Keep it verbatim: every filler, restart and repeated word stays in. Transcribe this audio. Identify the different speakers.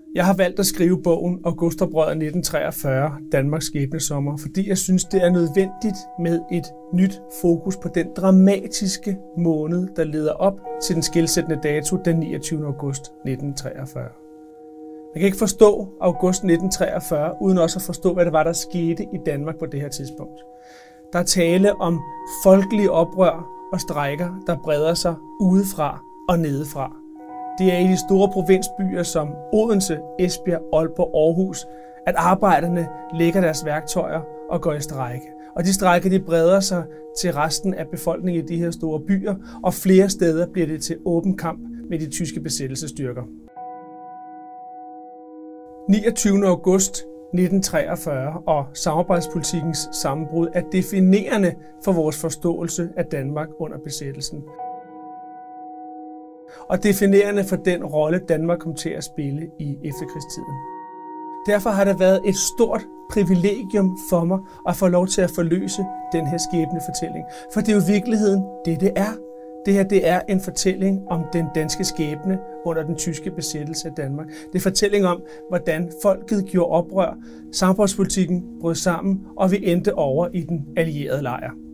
Speaker 1: Jeg har valgt at skrive bogen Augustoprøret nitten treogfyrre, Danmarks skæbnesommer, fordi jeg synes, det er nødvendigt med et nyt fokus på den dramatiske måned, der leder op til den skelsættende dato den niogtyvende august nitten treogfyrre. Man kan ikke forstå august nitten treogfyrre, uden også at forstå, hvad det var, der skete i Danmark på det her tidspunkt. Der er tale om folkelige oprør og strejker, der breder sig udefra og nedefra. Det er i de store provinsbyer som Odense, Esbjerg, Aalborg, Aarhus, at arbejderne lægger deres værktøjer og går i strejke. Og de strejker de breder sig til resten af befolkningen i de her store byer, og flere steder bliver det til åben kamp med de tyske besættelsesstyrker. niogtyvende august nitten treogfyrre og samarbejdspolitikkens sammenbrud er definerende for vores forståelse af Danmark under besættelsen. Og definerende for den rolle, Danmark kom til at spille i efterkrigstiden. Derfor har det været et stort privilegium for mig at få lov til at forløse den her skæbnefortælling. For det er jo i virkeligheden det, det er. Det her det er en fortælling om den danske skæbne under den tyske besættelse af Danmark. Det er en fortælling om, hvordan folket gjorde oprør, samarbejdspolitikken brød sammen, og vi endte over i den allierede lejr.